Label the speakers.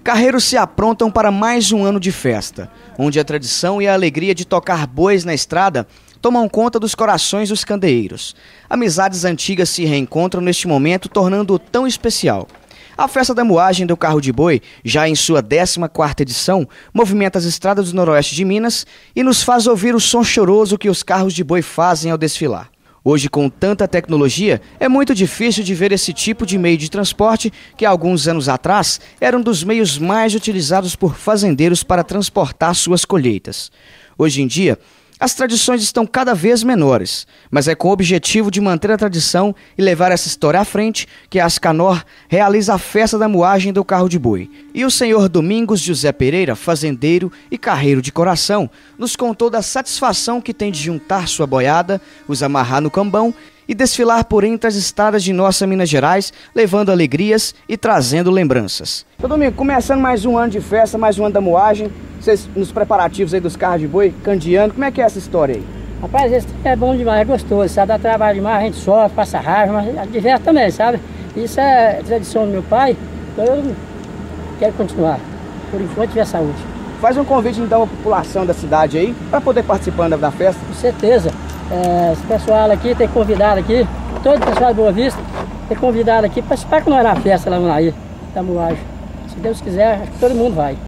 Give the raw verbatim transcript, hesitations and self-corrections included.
Speaker 1: Carreiros se aprontam para mais um ano de festa, onde a tradição e a alegria de tocar bois na estrada tomam conta dos corações dos candeeiros. Amizades antigas se reencontram neste momento, tornando-o tão especial. A Festa da Moagem do Carro de Boi, já em sua décima quarta edição, movimenta as estradas do noroeste de Minas e nos faz ouvir o som choroso que os carros de boi fazem ao desfilar. Hoje, com tanta tecnologia, é muito difícil de ver esse tipo de meio de transporte que, há alguns anos atrás, era um dos meios mais utilizados por fazendeiros para transportar suas colheitas. Hoje em dia, as tradições estão cada vez menores, mas é com o objetivo de manter a tradição e levar essa história à frente que a Ascanor realiza a Festa da Moagem do Carro de Boi. E o senhor Domingos José Pereira, fazendeiro e carreiro de coração, nos contou da satisfação que tem de juntar sua boiada, os amarrar no cambão e desfilar por entre as estradas de nossa Minas Gerais, levando alegrias e trazendo lembranças. Ô Domingo, começando mais um ano de festa, mais um ano da moagem, vocês nos preparativos aí dos carros de boi, candeando, como é que é essa história aí?
Speaker 2: Rapaz, esse é bom demais, é gostoso, sabe? Dá trabalho demais, a gente sofre, passa raiva, mas diverte também, sabe? Isso é tradição do meu pai, então eu quero continuar, por enquanto tiver saúde.
Speaker 1: Faz um convite então à população da cidade aí, para poder participar da festa.
Speaker 2: Com certeza. É, esse pessoal aqui tem convidado aqui, todo o pessoal de Boa Vista tem convidado aqui para participar com nós na festa lá no Naí, da moagem. Se Deus quiser, acho que todo mundo vai.